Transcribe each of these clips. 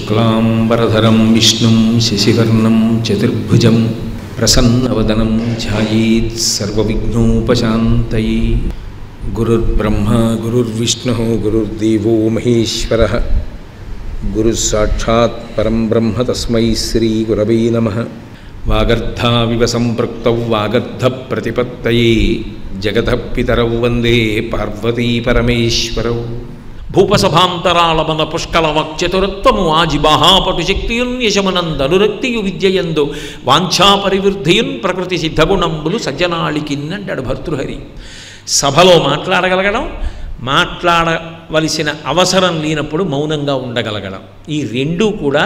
శుక్లాంబరధరం విష్ణుం శశివర్ణం చతుర్భుజం ప్రసన్నవదనం ధ్యాయేత్ సర్వవిఘ్నోపశాంతయే. గురుర్బ్రహ్మ గురుర్విష్ణుః గురుర్దేవో మహేశ్వరః గురుస్సాక్షాత్ పరం బ్రహ్మ తస్మై శ్రీ గురవే నమః. వాగర్ధావివ సంపృక్తౌ వాగర్ధ ప్రతిపత్తయే జగతః పితరౌ వందే పార్వతీ పరమేశ్వరౌ. భూపసభాంతరాళమన పుష్కలవక్చతురత్వము ఆజిబాహాపటు శక్తియున్ యశమునందనురక్తియు విద్యయందు వాంఛా పరివృద్ధియున్ ప్రకృతి సిద్ధగుణంబులు సజ్జనాళికిన్నంటాడు భర్తృహరి. సభలో మాట్లాడగలగడం, మాట్లాడవలసిన అవసరం లేనప్పుడు మౌనంగా ఉండగలగడం, ఈ రెండూ కూడా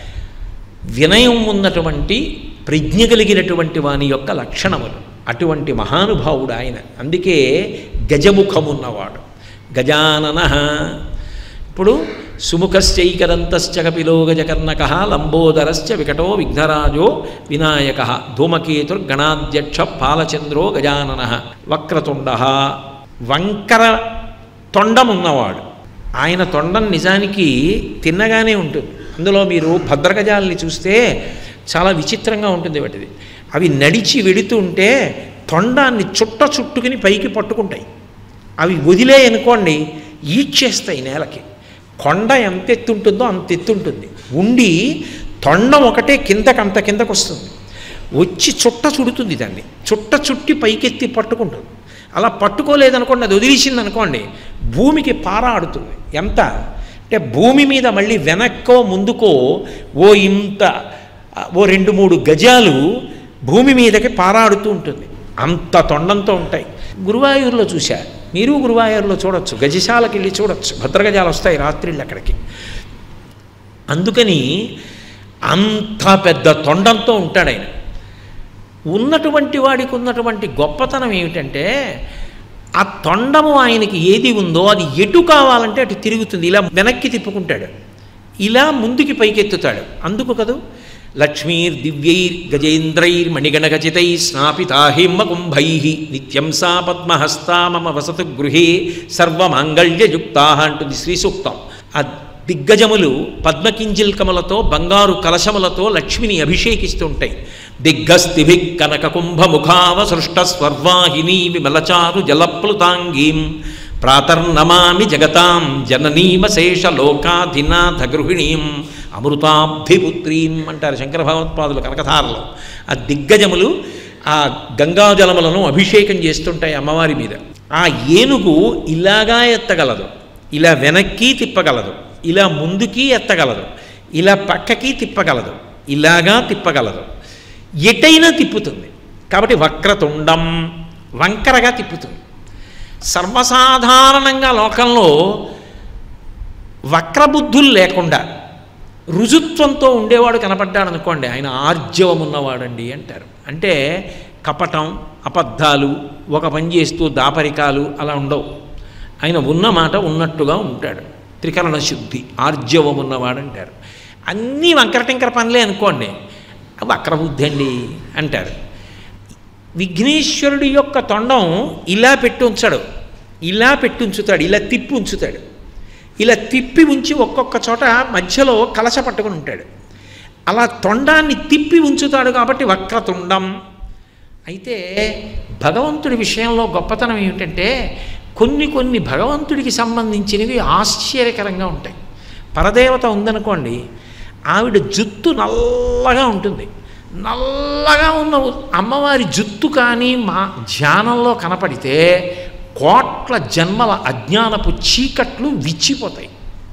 వినయం ఉన్నటువంటి ప్రజ్ఞ కలిగినటువంటి వాని యొక్క లక్షణములు. అటువంటి మహానుభావుడు ఆయన. అందుకే గజముఖమున్నవాడు. గజానన. ఇప్పుడు సుముఖశ్చైకదంతశ్చ కపిలో గజకర్ణక లంబోదరశ్చ వికటో విఘ్నరాజో వినాయక ధూమకేతుర్గణాధ్యక్ష పాలచంద్రో గజానన వక్రతుండ. వంకర తొండమున్నవాడు. ఆయన తొండం నిజానికి తిన్నగానే ఉంటుంది. అందులో మీరు భద్రగజాలని చూస్తే చాలా విచిత్రంగా ఉంటుంది వాటిది. అవి నడిచి వెడుతూ ఉంటే తొండాన్ని చుట్టుకుని పైకి పట్టుకుంటాయి. అవి వదిలేయనుకోండి ఈడ్చేస్తాయి నేలకి. కొండ ఎంత ఎత్తుంటుందో అంత ఎత్తుంటుంది. ఉండి తొండం ఒకటే కిందకంత కిందకు వస్తుంది. వచ్చి చుడుతుంది దాన్ని. చుట్టి పైకెత్తి పట్టుకుంటుంది. అలా పట్టుకోలేదనుకోండి, అది వదిలేసింది అనుకోండి, భూమికి పారాడుతుంది. ఎంత అంటే భూమి మీద మళ్ళీ వెనక్కో ముందుకో ఓ 2-3 గజాలు భూమి మీదకి పారాడుతూ ఉంటుంది. అంత తొండంతో ఉంటాయి. గురువాయూరులో చూశా, మీరు గురువాయూరులో చూడొచ్చు, గజశాలకి వెళ్ళి చూడొచ్చు. భద్రగజాలు వస్తాయి రాత్రిళ్ళు అక్కడికి. అందుకని అంత పెద్ద తొండంతో ఉంటాడు ఆయన. ఉన్నటువంటి వాడికి ఉన్నటువంటి గొప్పతనం ఏమిటంటే ఆ తొండము ఆయనకి ఏది ఉందో అది ఎటు కావాలంటే అటు తిరుగుతుంది. ఇలా వెనక్కి తిప్పుకుంటాడు, ఇలా ముందుకి పైకెత్తుతాడు. అందుకు కదూ లక్ష్మీర్ దివ్యైర్ గజేంద్రైర్ మణిగణగచితై స్నాపితా హిమకుంభై నిత్యం సా పద్మహస్తా మమ వసతు గృహే సర్వమాంగళ్యయుక్తా అంటుంది శ్రీ సూక్తం. ఆ దిగ్గజములు పద్మకింజిల్కములతో బంగారు కలశములతో లక్ష్మిని అభిషేకిస్తుంటాయి. దిగ్గస్థిభి కనక కుంభముఖావ సృష్ట స్వర్వాహిని విమలచారు జలప్లుతాంగీం ప్రాతర్నమామి జగతాం జననీమశేష లోకాధినాథ గృహిణీం అమృతాబ్ధిపుత్రీం అంటారు శంకర భగవత్పాదులు కనకధారలో. ఆ దిగ్గజములు ఆ గంగాజలములను అభిషేకం చేస్తుంటాయి అమ్మవారి మీద. ఆ ఏనుగు ఇలాగా ఎత్తగలదు, ఇలా వెనక్కి తిప్పగలదు, ఇలా ముందుకి ఎత్తగలదు, ఇలా పక్కకి తిప్పగలదు, ఇలాగా తిప్పగలదు, ఎటైనా తిప్పుతుంది. కాబట్టి వక్రతుండం, వంకరగా తిప్పుతుంది. సర్వసాధారణంగా లోకంలో వక్రబుద్ధులు లేకుండా రుజుత్వంతో ఉండేవాడు కనపడ్డాడు అనుకోండి, ఆయన ఆర్జవం ఉన్నవాడండి అంటారు. అంటే కపటం, అబద్ధాలు, ఒక పని చేస్తూ దాపరికాలు అలా ఉండవు. ఆయన ఉన్న మాట ఉన్నట్టుగా ఉంటాడు. త్రికరణ శుద్ధి, ఆర్జవం ఉన్నవాడంటారు. అన్నీ వంకరటింకర పనులే అనుకోండి, వక్రబుద్ధి అండి అంటారు. విఘ్నేశ్వరుడి యొక్క తొండం ఇలా పెట్టి ఉంచాడు, ఇలా పెట్టి ఉంచుతాడు, ఇలా తిప్పి ఉంచుతాడు. ఇలా తిప్పి ఉంచి ఒక్కొక్క చోట మధ్యలో కలశ పట్టుకుని ఉంటాడు. అలా తొండాన్ని తిప్పి ఉంచుతాడు కాబట్టి వక్రతుండం. అయితే భగవంతుడి విషయంలో గొప్పతనం ఏమిటంటే కొన్ని భగవంతుడికి సంబంధించినవి ఆశ్చర్యకరంగా ఉంటాయి. పరదేవత ఉందనుకోండి, ఆవిడ జుత్తు నల్లగా ఉంటుంది. నల్లగా ఉన్న అమ్మవారి జుత్తు కానీ మా ధ్యానంలో కనపడితే కోట్ల జన్మల అజ్ఞానపు చీకట్లు విచ్చిపోతాయి.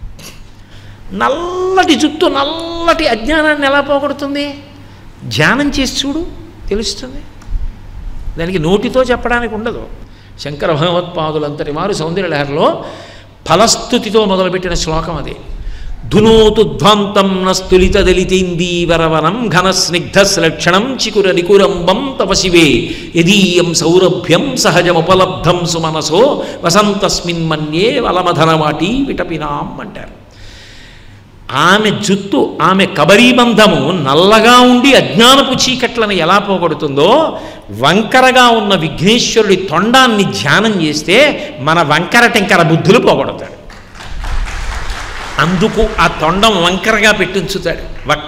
నల్లటి జుత్తు నల్లటి అజ్ఞానాన్ని ఎలా పోగొడుతుంది? ధ్యానం చేసి చూడు, తెలుస్తుంది. దానికి నోటితో చెప్పడానికి ఉండదు. శంకర భగవత్పాదులంతటి వారు సౌందర్యలహరిలో ఫలస్తుతితో మొదలుపెట్టిన శ్లోకం అది. ధునోతు ధ్వాంతం నస్తులిత దళితేందీవరవనం ఘనస్నిగ్ధశ్లక్షణం చికుర నికురంబం తవ శివే యదీయం సౌరభ్యం సహజముపలబ్ధం సుమనసో వసంతస్మిన్ మన్యే వలమధనవాటి విటపినాం అంటారు. ఆమె జుత్తు, ఆమె కబరీబంధము నల్లగా ఉండి అజ్ఞానపు చీకట్లను ఎలా పోగొడుతుందో, వంకరగా ఉన్న విఘ్నేశ్వరుడి తొండాన్ని ధ్యానం చేస్తే మన వంకర టెంకర బుద్ధులు పోగొడతాడు. అందుకు ఆ తొండం వంకరగా పెట్టుంచుతాడు.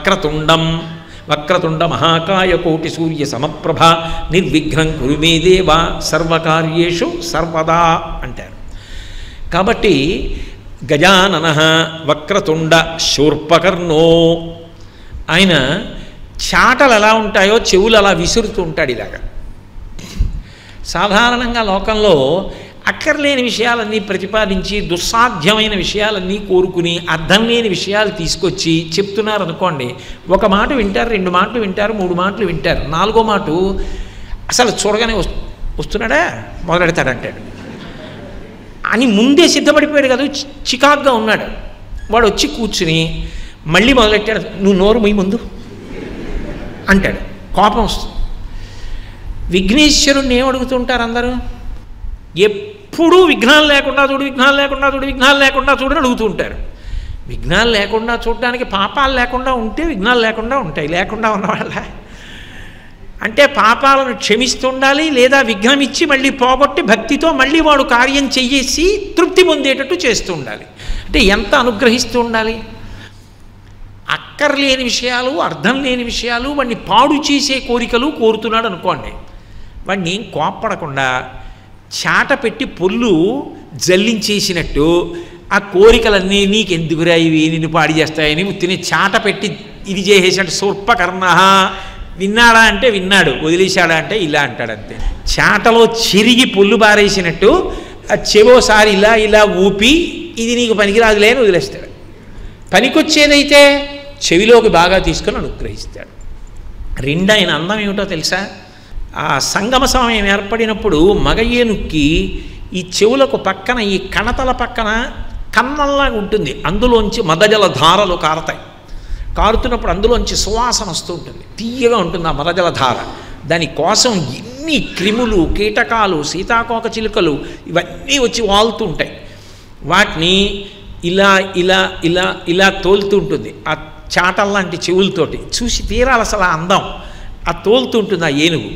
వక్రతుండ మహాకాయ కోటి సూర్య సమప్రభ నిర్విఘ్నం కురు మే దేవ సర్వకార్యేషు సర్వదా అంటారు. కాబట్టి గజానన వక్రతుండ శూర్పకర్ణో, ఆయన చాటలు ఎలా ఉంటాయో చెవులు అలా విసురుతూ ఉంటాడు. ఇలాగా సాధారణంగా లోకంలో అక్కర్లేని విషయాలన్నీ ప్రతిపాదించి దుస్సాధ్యమైన విషయాలన్నీ కోరుకుని అర్థం లేని విషయాలు తీసుకొచ్చి చెప్తున్నారు అనుకోండి. ఒక మాట వింటారు, 2 మాటలు వింటారు, 3 మాటలు వింటారు, 4వ మాట అసలు చూడగానే వస్తున్నాడా మొదలెడతాడంటాడు అని ముందే సిద్ధపడిపోయాడు కదా, చికాగ్గా ఉన్నాడు. వాడు వచ్చి కూర్చుని మళ్ళీ మొదలెట్టాడు, నువ్వు నోరు మొయ్యి ముందు అంటాడు. కోపం వస్తుంది. విఘ్నేశ్వరుణ్ణి ఏం అడుగుతుంటారు అందరూ? ఎప్పుడూ విఘ్నాలు లేకుండా చూడు, విఘ్నాలు లేకుండా చూడు, విఘ్నాలు లేకుండా చూడని అడుగుతూ ఉంటారు. విఘ్నాలు లేకుండా చూడడానికి పాపాలు లేకుండా ఉంటే విఘ్నాలు లేకుండా ఉంటాయి. లేకుండా ఉన్నవాళ్ళ అంటే పాపాలను క్షమిస్తుండాలి, లేదా విఘ్నం ఇచ్చి మళ్ళీ పోగొట్టి భక్తితో మళ్ళీ వాడు కార్యం చెయ్యేసి తృప్తి పొందేటట్టు చేస్తూ ఉండాలి. అంటే ఎంత అనుగ్రహిస్తూ ఉండాలి. అక్కర్లేని విషయాలు, అర్థం లేని విషయాలు, వాడిని పాడు చేసే కోరికలు కోరుతున్నాడు అనుకోండి. వాడిని కోప్పడకుండా చాట పెట్టి పొల్లు జల్లించేసినట్టు ఆ కోరికలన్నీ నీకెందుకురా ఇవి నిన్ను పాడి చేస్తాయని ఉత్తిని చాట పెట్టి ఇది చేసేసాడు. శూర్పకర్ణ విన్నాడా అంటే విన్నాడు, వదిలేశాడా అంటే ఇలా అంటాడంతే. చాటలో చిరిగి పొల్లు బారేసినట్టు ఆ చెవోసారి ఇలా ఇలా ఊపి ఇది నీకు పనికిరాదులే అని వదిలేస్తాడు. పనికొచ్చేదైతే చెవిలోకి బాగా తీసుకొని అనుగ్రహిస్తాడు. ఆయన అందం ఏమిటో తెలుసా? ఆ సంగమ సమయం ఏర్పడినప్పుడు మగ ఏనుక్కి ఈ చెవులకు పక్కన ఈ కణతల పక్కన కన్నంలాగా ఉంటుంది, అందులోంచి మదజల ధారలు కారతాయి. కారుతున్నప్పుడు అందులోంచి సువాసన వస్తూ ఉంటుంది, తీయగా ఉంటుంది ఆ మదజల ధార. దానికోసం ఎన్ని క్రిములు, కీటకాలు, సీతాకోక చిలుకలు ఇవన్నీ వచ్చి వాలుతూ ఉంటాయి. వాటిని ఇలా ఇలా ఇలా ఇలా తోలుతూ ఉంటుంది ఆ చాటల్లాంటి చెవులతోటి. చూసి తీరాలి అసలు ఆ అందం. ఆ తోలుతూ ఉంటుంది ఆ ఏనుగు.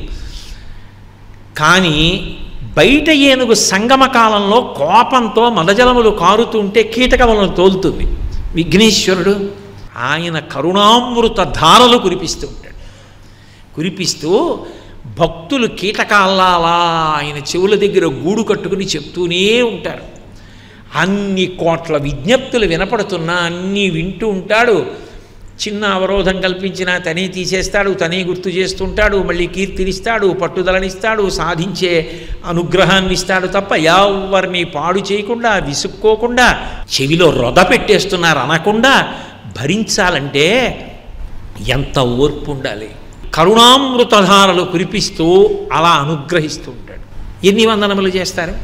కానీ బయట ఏనుగు సంగమ కాలంలో కోపంతో మదజలములు కారుతుంటే కీటకములను తోలుతుంది. విఘ్నేశ్వరుడు ఆయన కరుణామృత ధారలు కురిపిస్తూ ఉంటాడు. కురిపిస్తూ భక్తులు కీటకాల్లా అలా ఆయన చెవుల దగ్గర గూడు కట్టుకుని చెప్తూనే ఉంటారు. అన్ని కోట్ల విజ్ఞప్తులు వినపడుతున్నా అన్నీ వింటూ ఉంటాడు. చిన్న అవరోధం కల్పించినా తనే తీసేస్తాడు, తనే గుర్తు చేస్తుంటాడు, మళ్ళీ కీర్తినిస్తాడు, పట్టుదలనిస్తాడు, సాధించే అనుగ్రహాన్ని ఇస్తాడు తప్ప ఎవరిని పాడు చేయకుండా, విసుక్కోకుండా, చెవిలో రొద పెట్టేస్తున్నారు అనకుండా భరించాలంటే ఎంత ఓర్పు ఉండాలి. కరుణామృతధారలు కురిపిస్తూ అలా అనుగ్రహిస్తూ ఉంటాడు. ఎన్ని వందనములు చేస్తారు?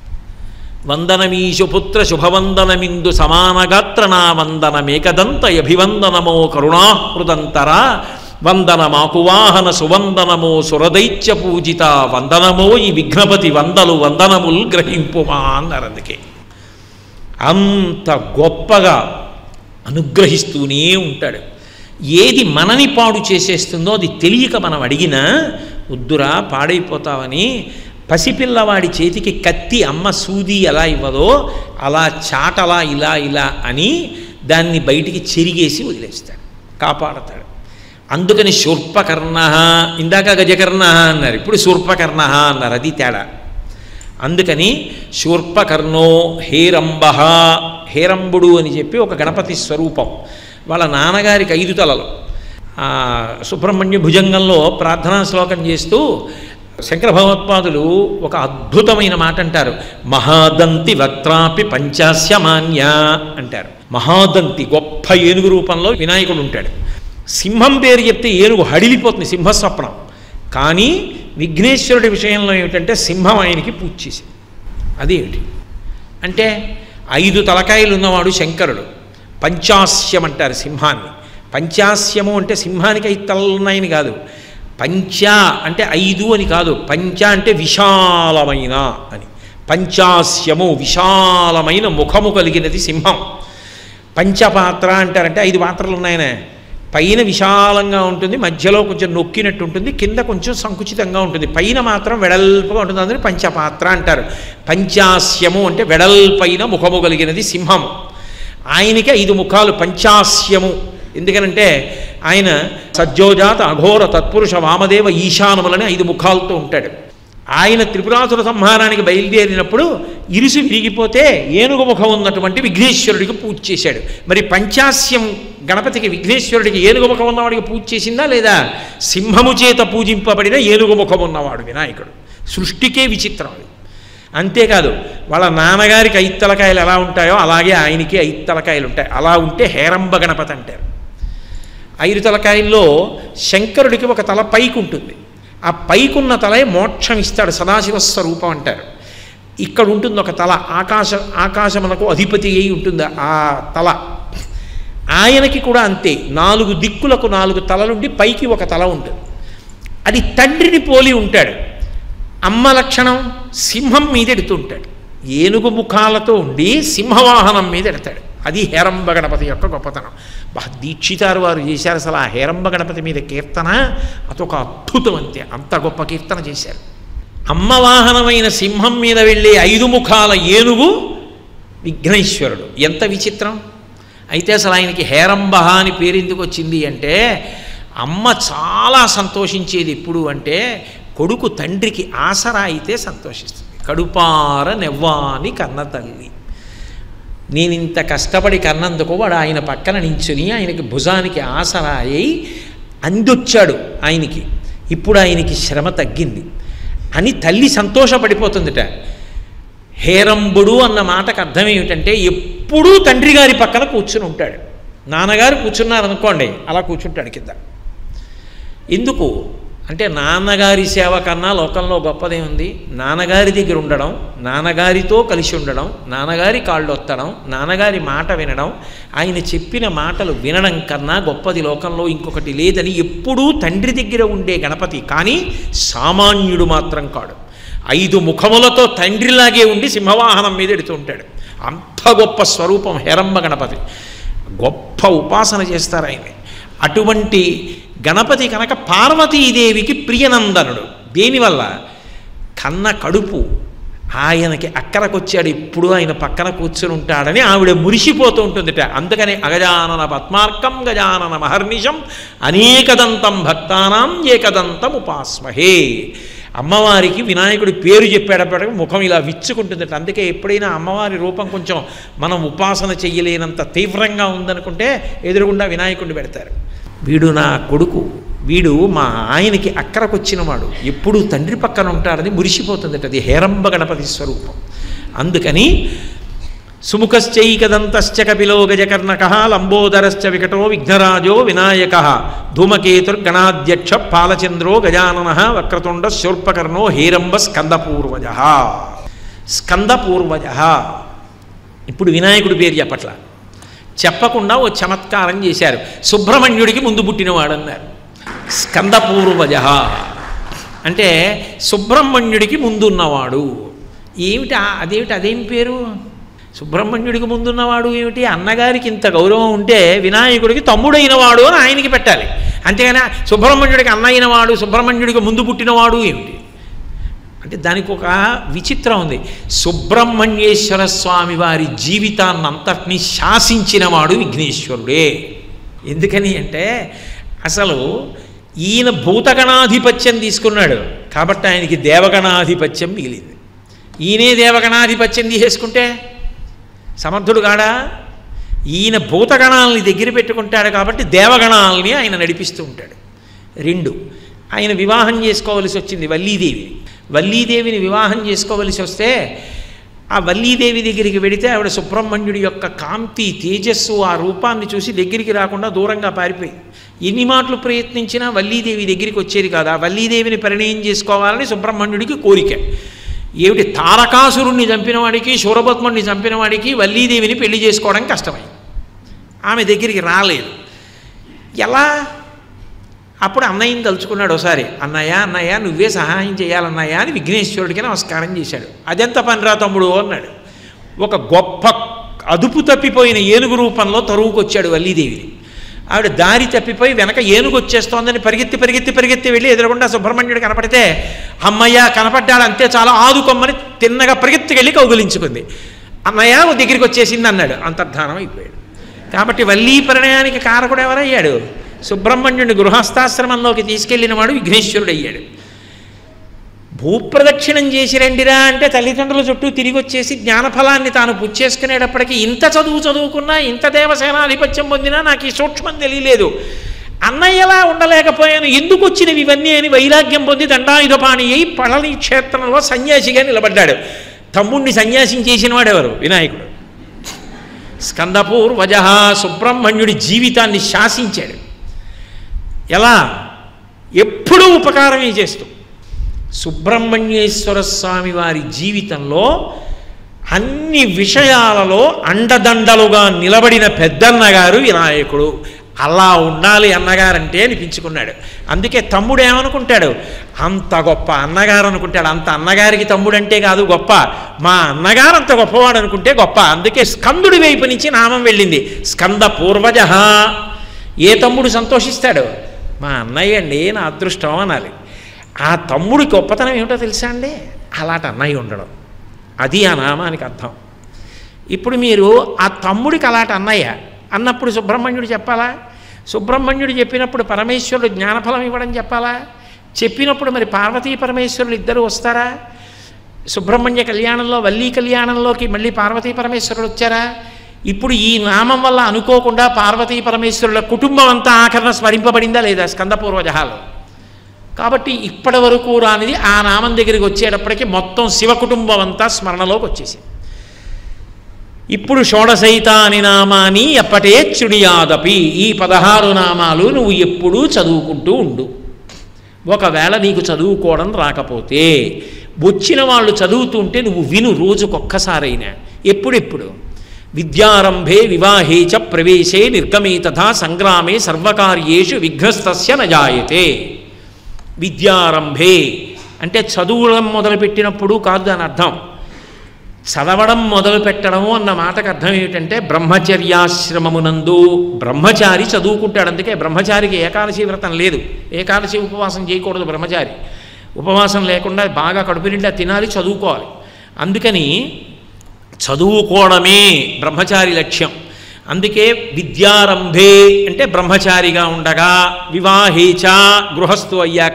వందనమీశుపుత్ర శుభవందనమిందు సమానగాత్రనా వందనమేకదంత అభివందనమో కరుణాహృదంతర వందనమాకువాహన సువందనమో సురదైత్య పూజిత వందనమో ఈ విఘ్నపతి వందలు వందనముల్ గ్రహింపుమా అన్నారు. అందుకే అంత గొప్పగా అనుగ్రహిస్తూనే ఉంటాడు. ఏది మనని పాడు చేసేస్తుందో అది తెలియక మనం అడిగినా వద్దురా పాడైపోతావని పసిపిల్లవాడి చేతికి కత్తి అమ్మ సూది ఎలా ఇవ్వదో అలా చాటలా ఇలా ఇలా అని దాన్ని బయటికి చెరిగేసి వదిలేస్తాడు, కాపాడతాడు. అందుకని శూర్పకర్ణ, ఇందాక గజకర్ణ అన్నారు, ఇప్పుడు శూర్పకర్ణ అన్నారు, అది తేడా. అందుకని శూర్పకర్ణో హేరంబ, హేరంబుడు అని చెప్పి ఒక గణపతి స్వరూపం. వాళ్ళ నాన్నగారికి 5 తలలు. సుబ్రహ్మణ్య భుజంగంలో ప్రార్థనా శ్లోకం చేస్తూ శంకర భగవత్పాదులు ఒక అద్భుతమైన మాట అంటారు. మహాదంతి వక్త్రాపి పంచాస్యమాన్య అంటారు. మహాదంతి గొప్ప ఏనుగు రూపంలో వినాయకుడు ఉంటాడు. సింహం పేరు చెప్తే ఏనుగు హడిలిపోతుంది, సింహస్వప్నం. కానీ విఘ్నేశ్వరుడి విషయంలో ఏమిటంటే సింహం ఆయనకి పూజ చేసింది. అదేమిటి అంటే 5 తలకాయలు ఉన్నవాడు శంకరుడు. పంచాస్యం అంటారు సింహాన్ని. పంచాస్యము అంటే సింహానికి 5 తలలు ఉన్నాయని కాదు. పంచ అంటే 5 అని కాదు. పంచ అంటే విశాలమైన అని. పంచాస్యము విశాలమైన ముఖము కలిగినది సింహం. పంచపాత్ర అంటారంటే 5 పాత్రలు ఉన్నాయనే. పైన విశాలంగా ఉంటుంది, మధ్యలో కొంచెం నొక్కినట్టు ఉంటుంది, కింద కొంచెం సంకుచితంగా ఉంటుంది, పైన మాత్రం వెడల్పుగా ఉంటుంది. అందుకని పంచపాత్ర అంటారు. పంచాస్యము అంటే వెడల్పైన ముఖము కలిగినది సింహం. ఆయనకి 5 ముఖాలు, పంచాస్యము. ఎందుకనంటే ఆయన సజ్జోజాత అఘోర తత్పురుష వామదేవ ఈశానములని 5 ముఖాలతో ఉంటాడు. ఆయన త్రిపురాసుర సంహారానికి బయలుదేరినప్పుడు ఇరుసు విరిగిపోతే ఏనుగు ముఖం ఉన్నటువంటి విఘ్నేశ్వరుడికి పూజ చేశాడు. మరి పంచాస్యం గణపతికి విఘ్నేశ్వరుడికి ఏనుగు ముఖం ఉన్నవాడికి పూజ చేసిందా లేదా? సింహము చేత పూజింపబడిన ఏనుగు ముఖం ఉన్నవాడు వినాయకుడు. సృష్టికే విచిత్రం అది. అంతేకాదు, వాళ్ళ నాన్నగారికి 5 తలకాయలు ఎలా ఉంటాయో అలాగే ఆయనకి 5 తలకాయలు ఉంటాయి. అలా ఉంటే హేరంబ గణపతి అంటారు. 5 తలకాయల్లో శంకరుడికి ఒక తల పైకి ఉంటుంది. ఆ పైకున్న తలే మోక్షం ఇస్తాడు, సదాశివ స్వరూపం అంటారు. ఇక్కడ ఉంటుంది ఒక తల, ఆకాశమునకు అధిపతి అయి ఉంటుంది ఆ తల. ఆయనకి కూడా అంతే, 4 దిక్కులకు 4 తలలుండి పైకి ఒక తల ఉంటుంది. అది తండ్రిని పోలి ఉంటాడు. అమ్మ లక్షణం సింహం మీద ఎడుతుంటాడు. ఏనుగు ముఖాలతో ఉండి సింహవాహనం మీద ఎడతాడు. అది హేరంబ గణపతి యొక్క గొప్పతనం. దీక్షితారు వారు చేశారు అసలు ఆ హేరంబ గణపతి మీద కీర్తన, అదొక అద్భుతం. అంతే, అంత గొప్ప కీర్తన చేశారు. అమ్మవాహనమైన సింహం మీద వెళ్ళే 5 ముఖాల ఏనుగు విఘ్నేశ్వరుడు. ఎంత విచిత్రం! అయితే అసలు ఆయనకి హేరంబ అని పేరు ఎందుకు వచ్చింది అంటే, అమ్మ చాలా సంతోషించేది ఎప్పుడు అంటే, కొడుకు తండ్రికి ఆసరా అయితే సంతోషిస్తుంది. కడుపార నెవ్వాని కన్న తల్లి. నేను ఇంత కష్టపడి కన్నందుకు వాడు ఆయన పక్కన నించుని ఆయనకి భుజానికి ఆసరా అయి అందొచ్చాడు ఆయనకి. ఇప్పుడు ఆయనకి శ్రమ తగ్గింది అని తల్లి సంతోషపడిపోతుందిట. హేరంబుడు అన్న మాటకు అర్థం ఏమిటంటే, ఎప్పుడూ తండ్రి గారి పక్కన కూర్చుని ఉంటాడు. నాన్నగారు కూర్చున్నారనుకోండి, అలా కూర్చుంటాడు కింద. ఎందుకు అంటే, నాన్నగారి సేవ కన్నా లోకంలో గొప్పదే ఉంది. నాన్నగారి దగ్గర ఉండడం, నాన్నగారితో కలిసి ఉండడం, నాన్నగారి కాళ్ళు ఒత్తడం, నాన్నగారి మాట వినడం, ఆయన చెప్పిన మాటలు వినడం కన్నా గొప్పది లోకంలో ఇంకొకటి లేదని ఎప్పుడూ తండ్రి దగ్గర ఉండే గణపతి. కానీ సామాన్యుడు మాత్రం కాడు. 5 ముఖములతో తండ్రిలాగే ఉండి సింహవాహనం మీద ఎడుతూ ఉంటాడు. అంత గొప్ప స్వరూపం హేరంబ గణపతి. గొప్ప ఉపాసన చేస్తారు ఆయన్ని. అటువంటి గణపతి కనుక పార్వతీదేవికి ప్రియనందనుడు. దేనివల్ల? కన్న కడుపు ఆయనకి అక్కరకొచ్చాడు, ఇప్పుడు ఆయన పక్కన కూర్చుని ఉంటాడని ఆవిడ మురిసిపోతూ ఉంటుందిట. అందుకని అగజానన పద్మార్కం గజానన మహర్నిశం అనేకదంతం భక్తానాం ఏకదంతం ఉపాస్మహే. అమ్మవారికి వినాయకుడి పేరు చెప్పేటప్పటికి ముఖం ఇలా విచ్చుకుంటుందట. అందుకే ఎప్పుడైనా అమ్మవారి రూపం కొంచెం మనం ఉపాసన చెయ్యలేనంత తీవ్రంగా ఉందనుకుంటే ఎదురుగుండా వినాయకుడిని పెడతారు. వీడు నా కొడుకు, వీడు మా ఆయనకి అక్కరకొచ్చినవాడు, ఎప్పుడూ తండ్రి పక్కన ఉంటాడని మురిసిపోతుందట. అది హేరంబ గణపతి స్వరూపం. అందుకని సుముఖశ్చైకదంతశ్చ కపిలో గజకర్ణకః లంబోదరశ్చ వికటో విఘ్నరాజో వినాయకః ధూమకేతుర్గణాధ్యక్ష పాలచంద్రో గజాననః వక్రతుండ శూర్పకర్ణో హేరంబ స్కందపూర్వజః. స్కందపూర్వజః. ఇప్పుడు వినాయకుడి పేరు చెప్పట్లా, చెప్పకుండా ఓ చమత్కారం చేశారు. సుబ్రహ్మణ్యుడికి ముందు పుట్టినవాడన్నారు. స్కందపూర్వజః అంటే సుబ్రహ్మణ్యుడికి ముందున్నవాడు. ఏమిటి అదేం పేరు? సుబ్రహ్మణ్యుడికి ముందున్నవాడు ఏమిటి? అన్నగారికి ఇంత గౌరవం ఉంటే వినాయకుడికి తమ్ముడైనవాడు అని ఆయనకి పెట్టాలి. అంతేగాని సుబ్రహ్మణ్యుడికి అన్నయినవాడు, సుబ్రహ్మణ్యుడికి ముందు పుట్టినవాడు ఏమిటి అంటే దానికి ఒక విచిత్రం ఉంది. సుబ్రహ్మణ్యేశ్వర స్వామి వారి జీవితాన్నంతటినీ శాసించినవాడు విఘ్నేశ్వరుడే. ఎందుకని అంటే, అసలు ఈయన భూతగణాధిపత్యం తీసుకున్నాడు కాబట్టి ఆయనకి దేవగణాధిపత్యం మిగిలింది. ఈయనే దేవగణాధిపత్యం తీసేసుకుంటే సమర్థుడు కాడా? ఈయన భూతగణాలని దగ్గర పెట్టుకుంటాడు కాబట్టి దేవగణాలని ఆయన నడిపిస్తూ ఉంటాడు. 2, ఆయన వివాహం చేసుకోవలసి వచ్చింది వల్లీదేవి. వల్లీదేవిని వివాహం చేసుకోవలసి వస్తే ఆ వల్లీదేవి దగ్గరికి వెడితే ఆవిడ సుబ్రహ్మణ్యుడి యొక్క కాంతి, తేజస్సు, ఆ రూపాన్ని చూసి దగ్గరికి రాకుండా దూరంగా పారిపోయి ఎన్ని మాటలు ప్రయత్నించినా వల్లీదేవి దగ్గరికి వచ్చేది కాదు. ఆ వల్లీదేవిని పరిణయం చేసుకోవాలని సుబ్రహ్మణ్యుడికి కోరిక. ఏమిటి? తారకాసురుణ్ణి చంపినవాడికి, శూరపద్ముడిని చంపినవాడికి వల్లీదేవిని పెళ్లి చేసుకోవడం కష్టమైంది. ఆమె దగ్గరికి రాలేదు. ఎలా? అప్పుడు అన్నయ్యని తలుచుకున్నాడు ఒకసారి. అన్నయ్య నువ్వే సహాయం చేయాలన్నయ్య అని విఘ్నేశ్వరుడికి నమస్కారం చేశాడు. అదెంత పనిరా తమ్ముడు అన్నాడు. ఒక గొప్ప అదుపు తప్పిపోయిన ఏనుగు రూపంలో తరువుకొచ్చాడు వల్లీదేవిని. ఆవిడ దారి తప్పిపోయి వెనక ఏనుగు వచ్చేస్తోందని పరిగెత్తి వెళ్ళి ఎదురకుండా సుబ్రహ్మణ్యుడు కనపడితే, అమ్మయ్య కనపడ్డాడు అంతే చాలా, ఆదుకొమ్మని తిన్నగా పరిగెత్తికెళ్ళి కౌగులించుకుంది. అన్నయ్య ఓ దగ్గరికి వచ్చేసింది అన్నాడు, అంతర్ధానం అయిపోయాడు. కాబట్టి వల్లీ పరిణయానికి కారకుడు ఎవరయ్యాడు? సుబ్రహ్మణ్యుడిని గృహస్థాశ్రమంలోకి తీసుకెళ్లిన వాడు విఘ్నేశ్వరుడు అయ్యాడు. భూప్రదక్షిణం చేసి రండిరా అంటే తల్లిదండ్రుల చుట్టూ తిరిగి వచ్చేసి జ్ఞానఫలాన్ని తాను పుచ్చేసుకునేటప్పటికీ ఇంత చదువుకున్నా, ఇంత దేవసేనాధిపత్యం పొందినా నాకు ఈ సూక్ష్మం తెలియలేదు, అన్నయ్యలా ఉండలేకపోయాను, ఎందుకు వచ్చినవి ఇవన్నీ అని వైరాగ్యం పొంది దండాయుధపాణి అయి పళని క్షేత్రంలో సన్యాసిగా నిలబడ్డాడు. తమ్ముణ్ణి సన్యాసం చేసిన వాడెవరు? వినాయకుడు. స్కందపూర్వజ సుబ్రహ్మణ్యుడి జీవితాన్ని శాసించాడు. ఎలా? ఎప్పుడూ ఉపకారమే చేస్తూ. సుబ్రహ్మణ్యేశ్వర స్వామి వారి జీవితంలో అన్ని విషయాలలో అండదండలుగా నిలబడిన పెద్దన్నగారు వినాయకుడు. అలా ఉండాలి అన్నగారంటే అనిపించుకున్నాడు. అందుకే తమ్ముడు ఏమనుకుంటాడు? అంత గొప్ప అన్నగారు అనుకుంటాడు. అంత అన్నగారికి తమ్ముడంటే కాదు గొప్ప, మా అన్నగారు అంత గొప్పవాడు అనుకుంటే గొప్ప. అందుకే స్కందుడి వైపు నుంచి నామం వెళ్ళింది, స్కంద పూర్వజ. ఏ తమ్ముడు సంతోషిస్తాడు? మా అన్నయ్య అండి నా అదృష్టం అనాలి. ఆ తమ్ముడి గొప్పతనం ఏమిటో తెలుసా అండి? అలాంటి అన్నయ్య ఉండడం, అది ఆ నామానికి అర్థం. ఇప్పుడు మీరు ఆ తమ్ముడికి అలాంటి అన్నయ్య అన్నప్పుడు సుబ్రహ్మణ్యుడు చెప్పాలా? సుబ్రహ్మణ్యుడు చెప్పినప్పుడు పరమేశ్వరుడు జ్ఞానఫలం ఇవ్వడం చెప్పాలా? చెప్పినప్పుడు మరి పార్వతీ పరమేశ్వరులు ఇద్దరు వస్తారా? సుబ్రహ్మణ్య కళ్యాణంలో వల్లీ కళ్యాణంలోకి మళ్ళీ పార్వతీ పరమేశ్వరుడు వచ్చారా? ఇప్పుడు ఈ నామం వల్ల అనుకోకుండా పార్వతీ పరమేశ్వరుల కుటుంబం అంతా ఆఖరణ స్మరింపబడిందా లేదా స్కందపూర్వజహాలో? కాబట్టి ఇప్పటి వరకు రానిది ఆ నామం దగ్గరికి వచ్చేటప్పటికి మొత్తం శివ కుటుంబం అంతా స్మరణలోకి వచ్చేసింది. ఇప్పుడు షోడశైతాని నామాని ఎప్పటే చుడియాదపి, ఈ 16 నామాలు నువ్వు ఎప్పుడూ చదువుకుంటూ ఉండు. ఒకవేళ నీకు చదువుకోవడం రాకపోతే వచ్చిన వాళ్ళు చదువుతుంటే నువ్వు విను, రోజుకొక్కసారైనా. ఎప్పుడెప్పుడు? విద్యారంభే వివాహే చ ప్రవేశే నిర్గమే తథా సంగ్రామే సర్వకార్యేషు విఘ్నస్తస్య నజాయతే. విద్యారంభే అంటే చదువుడం మొదలుపెట్టినప్పుడు కాదు దాని అర్థం. చదవడం మొదలు పెట్టడము అన్న మాటకు అర్థం ఏమిటంటే బ్రహ్మచర్యాశ్రమమునందు బ్రహ్మచారి చదువుకుంటాడు. అందుకే బ్రహ్మచారికి ఏకాదశి వ్రతం లేదు, ఏకాదశి ఉపవాసం చేయకూడదు. బ్రహ్మచారి ఉపవాసం లేకుండా బాగా కడుపు నిండా తినాలి, చదువుకోవాలి. అందుకని చదువుకోవడమే బ్రహ్మచారి లక్ష్యం. అందుకే విద్యారంభే అంటే బ్రహ్మచారిగా ఉండగా, వివాహేచ గృహస్థు అయ్యాక.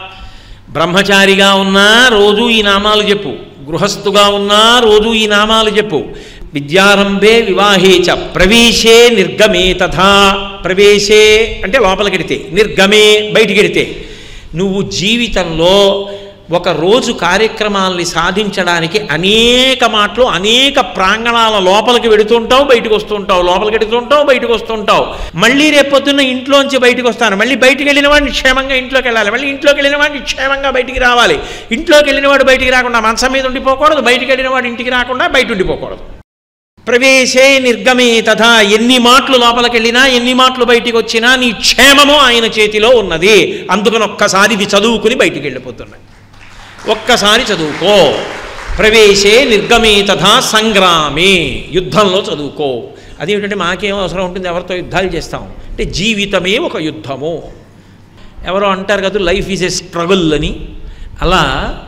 బ్రహ్మచారిగా ఉన్నా రోజు ఈ నామాలు చెప్పు, గృహస్థుగా ఉన్నా రోజు ఈ నామాలు చెప్పు. విద్యారంభే వివాహేచ ప్రవేశే నిర్గమే తథా. ప్రవేశే అంటే లోపలికెడితే, నిర్గమే బయటికెడితే. నువ్వు జీవితంలో ఒక రోజు కార్యక్రమాలని సాధించడానికి అనేక మాటలు అనేక ప్రాంగణాల లోపలికి వెడుతుంటావు, బయటకు వస్తుంటావు, లోపలికి వెడుతుంటావు, బయటకు వస్తుంటావు. మళ్ళీ రేపొద్దున్న ఇంట్లోంచి బయటకు వస్తాను, మళ్ళీ బయటికి వెళ్ళిన వాడిని క్షేమంగా ఇంట్లోకి వెళ్ళాలి, మళ్ళీ ఇంట్లోకి వెళ్ళిన వాడిని క్షేమంగా బయటికి రావాలి. ఇంట్లోకి వెళ్ళిన వాడు బయటికి రాకుండా మంచం మీద ఉండిపోకూడదు, బయటికి వెళ్ళిన వాడు ఇంటికి రాకుండా బయట ఉండిపోకూడదు. ప్రవేశే నిర్గమే తథా. ఎన్ని మాటలు లోపలికి వెళ్ళినా, ఎన్ని మాటలు బయటికి వచ్చినా నీ క్షేమము ఆయన చేతిలో ఉన్నది. అందుకని ఒక్కసారి ఇది చదువుకుని బయటికి వెళ్ళిపోతున్నాయి. ఒక్కసారి చదువుకో. ప్రవేశే నిర్గమే తథా సంగ్రామే, యుద్ధంలో చదువుకో. అదేమిటంటే మాకేం అవసరం ఉంటుంది, ఎవరితో యుద్ధాలు చేస్తాం అంటే జీవితమే ఒక యుద్ధము. ఎవరో అంటారు కదా లైఫ్ ఈజ్ ఎ స్ట్రగుల్ అని. అలా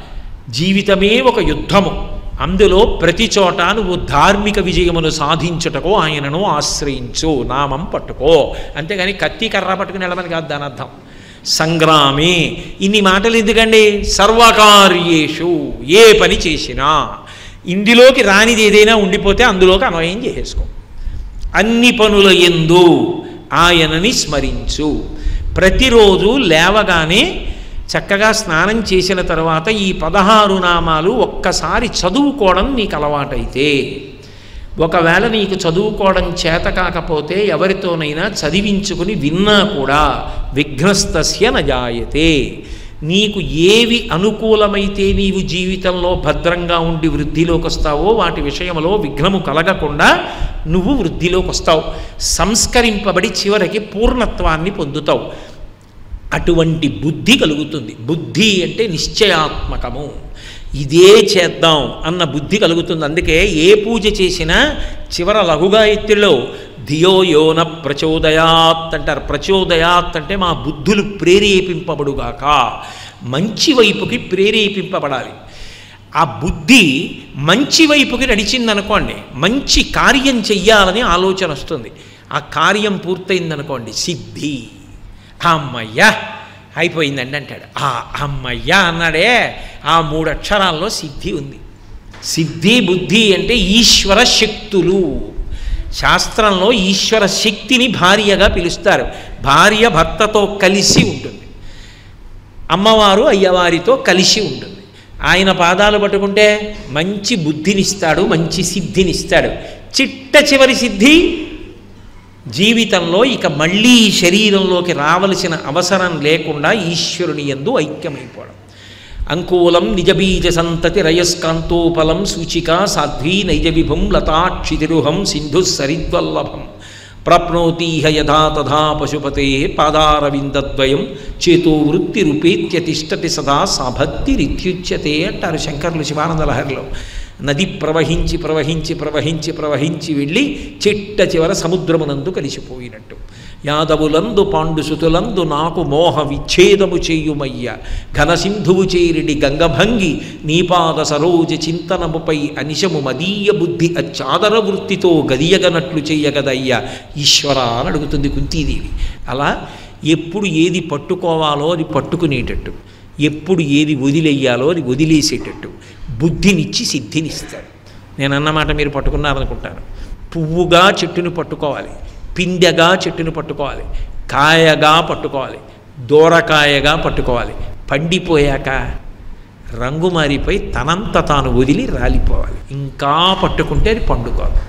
జీవితమే ఒక యుద్ధము. అందులో ప్రతి చోట నువ్వు ధార్మిక విజయమును సాధించుటకో ఆయనను ఆశ్రయించు, నామం పట్టుకో. అంతేగాని కత్తి కర్ర పట్టుకుని వెళ్ళమని కాదు దాని అర్థం. సంగ్రామే. ఇన్ని మాటలు ఎందుకండి? సర్వకార్యేషు, ఏ పని చేసినా ఇందులోకి రానిది ఏదైనా ఉండిపోతే అందులోకి అన్వయం చేసేసుకో. అన్ని పనుల యందు ఆయనని స్మరించు. ప్రతిరోజు లేవగానే చక్కగా స్నానం చేసిన తర్వాత ఈ 16 నామాలు ఒక్కసారి చదువుకోవడం నీకు అలవాటైతే, ఒకవేళ నీకు చదువుకోవడం చేత కాకపోతే ఎవరితోనైనా చదివించుకుని విన్నా కూడా విఘ్నస్తస్య నజాయతే. నీకు ఏవి అనుకూలమైతే నీవు జీవితంలో భద్రంగా ఉండి వృద్ధిలోకి వస్తావో వాటి విషయంలో విఘ్నము కలగకుండా నువ్వు వృద్ధిలోకి వస్తావు. సంస్కరింపబడి చివరికి పూర్ణత్వాన్ని పొందుతావు. అటువంటి బుద్ధి కలుగుతుంది. బుద్ధి అంటే నిశ్చయాత్మకము, ఇదే చేద్దాం అన్న బుద్ధి కలుగుతుంది. అందుకే ఏ పూజ చేసినా చివర లఘుగాయత్రిలో ధియో యోన ప్రచోదయాత్ అంటారు. ప్రచోదయాత్ అంటే మా బుద్ధులు ప్రేరేపింపబడుగాక, మంచి వైపుకి ప్రేరేపింపబడాలి. ఆ బుద్ధి మంచి వైపుకి నడిచిందనుకోండి, మంచి కార్యం చెయ్యాలని ఆలోచన వస్తుంది. ఆ కార్యం పూర్తయిందనుకోండి, సిద్ధి. అమ్మయ్యా అయిపోయిందండి అంటాడు. ఆ అమ్మయ్యా అన్నాడే, ఆ 3 అక్షరాల్లో సిద్ధి ఉంది. సిద్ధి బుద్ధి అంటే ఈశ్వర శక్తులు. శాస్త్రంలో ఈశ్వర శక్తిని భార్యగా పిలుస్తారు. భార్య భర్తతో కలిసి ఉంటుంది, అమ్మవారు అయ్యవారితో కలిసి ఉంటుంది. ఆయన పాదాలు పట్టుకుంటే మంచి బుద్ధినిస్తాడు, మంచి సిద్ధినిస్తాడు. చిట్ట చివరి సిద్ధి జీవితంలో ఇక మళ్ళీ శరీరంలోకి రావలసిన అవసరం లేకుండా ఈశ్వరుని యందు ఐక్యమైపోవడం. అంకూలం నిజబీజ సంతతి రయస్కాంతోపలం సూచిక సాధ్వీ నైజ విభుం లతాక్షితిరుహం సింధు సరిద్వల్లభం ప్రాప్నోతీహ యథా తథా పశుపతే పాదారవిందద్వయం చేతో వృత్తి రూపేత్య తిష్టతి సదా సాభక్తిరిత్యుచ్యతే అంటారు శంకరులు శివానంద లహరిలో. నది ప్రవహించి ప్రవహించి ప్రవహించి ప్రవహించి వెళ్ళి చిట్ట చివర సముద్రమునందు కలిసిపోయినట్టు. యాదవులందు పాండుసుతులందు నాకు మోహ విచ్ఛేదము చేయుమయ్య ఘనసింధువు చేరిడి గంగభంగి నీపాద సరోజ చింతనముపై అనిశము మదీయ బుద్ధి అచ్చాదర వృత్తితో గదియగనట్లు చెయ్యగదయ్యా ఈశ్వర అని అడుగుతుంది కుంతీదేవి. అలా ఎప్పుడు ఏది పట్టుకోవాలో అది పట్టుకునేటట్టు, ఎప్పుడు ఏది వదిలేయాలో అది వదిలేసేటట్టు బుద్ధినిచ్చి సిద్ధినిస్తాడు. నేను అన్నమాట మీరు పట్టుకున్నారనుకుంటాను. పువ్వుగా చెట్టును పట్టుకోవాలి, పిందెగా చెట్టును పట్టుకోవాలి, కాయగా పట్టుకోవాలి, దూరకాయగా పట్టుకోవాలి. పండిపోయాక రంగు మారిపోయి తనంత తాను వదిలి రాలిపోవాలి. ఇంకా పట్టుకుంటే అది పండుకోవాలి.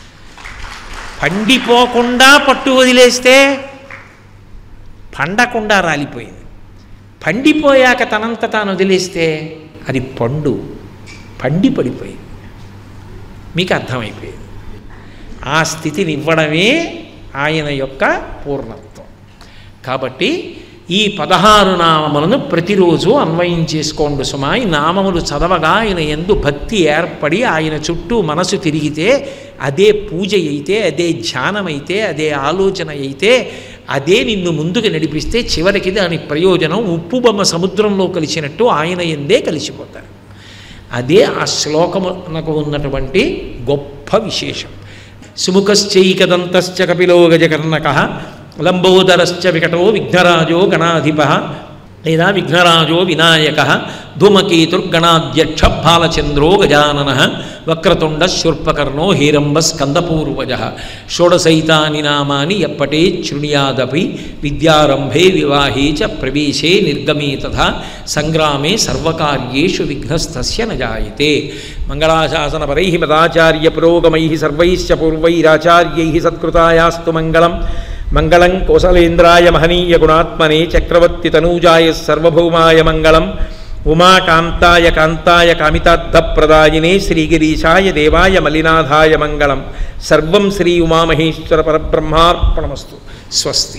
పండిపోకుండా పట్టు వదిలేస్తే పండకుండా రాలిపోయింది. పండిపోయాక తనంత తాను వదిలేస్తే అది పండి పడిపోయింది. మీకు అర్థమైపోయింది. ఆ స్థితిని ఇవ్వడమే ఆయన యొక్క పూర్ణత్వం. కాబట్టి ఈ 16 నామములను ప్రతిరోజు అన్వయం చేసుకోండి సుమా. ఈ నామములు చదవగా ఆయన యందు భక్తి ఏర్పడి ఆయన చుట్టూ మనసు తిరిగితే అదే పూజ అయితే, అదే ధ్యానమైతే, అదే ఆలోచన అయితే, అదే నిన్ను ముందుకు నడిపిస్తే చివరికి దాని ప్రయోజనం ఉప్పు బొమ్మ సముద్రంలో కలిసినట్టు ఆయన యందే కలిసిపోతారు. అదే ఆ శ్లోకమునకు ఉన్నటువంటి గొప్ప విశేషం. సుముఖశ్చైకదంతశ్చ కపిలో గజకర్ణకః లంబోదరశ్చ వికటో విఘ్నరాజో గణాధిపః లేదా విఘ్నరాజో వినాయకః ధూమకేతుర్గణాధ్యక్ష బాలచంద్రో గజాననః వక్రతుండ శూర్పకర్ణో హేరంబ స్కందపూర్వజః షోడశైతాని నామాని ఎప్పటే శృణుయాదపి విద్యారంభే వివాహే చ ప్రవేశే నిర్గమే తథా సంగ్రామే సర్వకార్యేషు విఘ్నస్తస్య న జాయతే. మంగళాశాసనపరైః మదాచార్య పురోగమైః సర్వైశ్చ పూర్వైరాచార్యైః సత్కృతాయాస్తు మంగళం. మంగళం కోసలేంద్రాయ మహనీయ గుణాత్మనే చక్రవర్తి తనూజాయ సర్వభౌమాయ మంగళం. ఉమాకాంతాయ కాంతాయ కామితార్థప్రదాయినే శ్రీగిరీశాయ దేవాయ మలినాథాయ మంగళం. సర్వం శ్రీ ఉమామహేశ్వర పరబ్రహ్మార్పణమస్తు. స్వస్తి.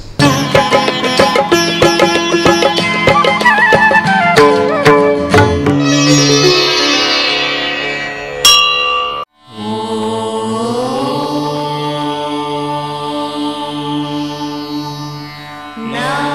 No.